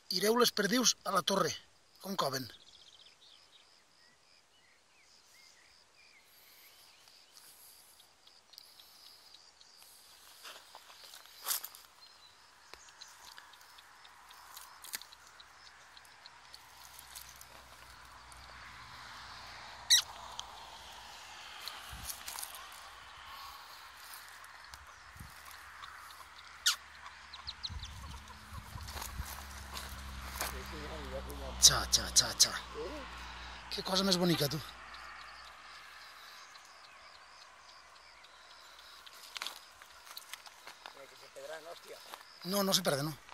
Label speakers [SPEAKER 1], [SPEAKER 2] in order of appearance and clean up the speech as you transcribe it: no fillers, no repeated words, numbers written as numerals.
[SPEAKER 1] Ireu les perdius a la torre, com coven. Xa, xa, xa, xa. Que cosa més bonica, tu. No, no se perde, no.